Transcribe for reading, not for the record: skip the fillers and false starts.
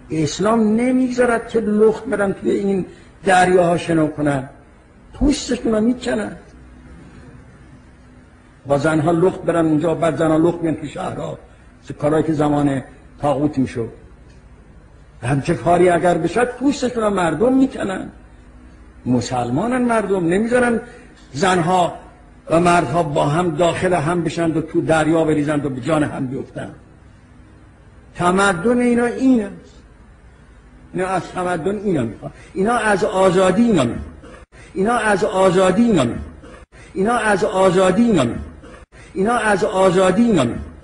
اسلام نمیذارد که لخت برن توی این دریاها شنا کنن، پوستشون رو میکنن. با زنها لخت برن اونجا، بعد زنها لخت میان تو شهرها، کارهایی که زمان طاغوت میشد. همچه کاری اگر بشد پوستشون رو مردم میکنن. مسلمانن مردم، نمیذارن زنها و مردها با هم داخل هم بشند و تو دریا بریزند و به جان هم بیفتند. تمدن اینا این است. اینا از تمدن اینا میخوان، اینا از آزادی اینا میخوان، اینا از آزادی اینا میخوان، اینا از آزادی اینا میخوان، اینا از آزادی اینا میخوان.